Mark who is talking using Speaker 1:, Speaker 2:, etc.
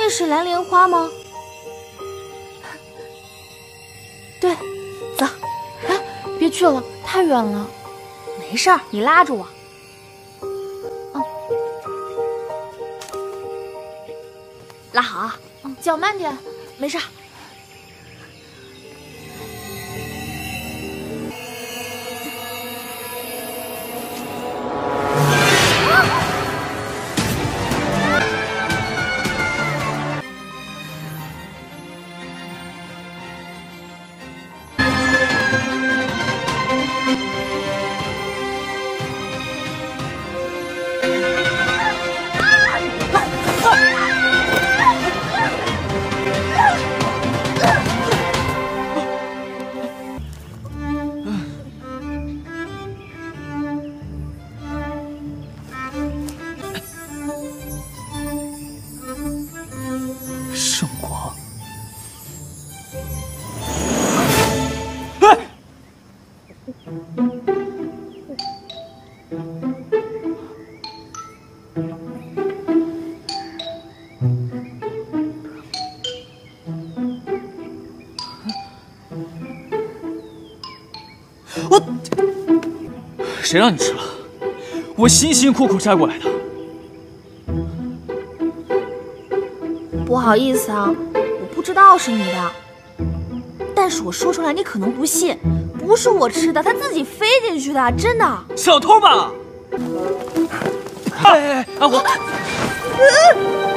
Speaker 1: 那是蓝莲花吗？对，走。哎，别去了，太远了。没事儿，你拉着我。拉好啊，脚慢点，没事儿。
Speaker 2: 圣光，谁让你吃了？我辛辛苦苦摘过来的。
Speaker 1: 不好意思啊，我不知道是你的，但是我说出来你可能不信，不是我吃的，它自己飞进去的，真的。
Speaker 2: 小偷吧！哎，我。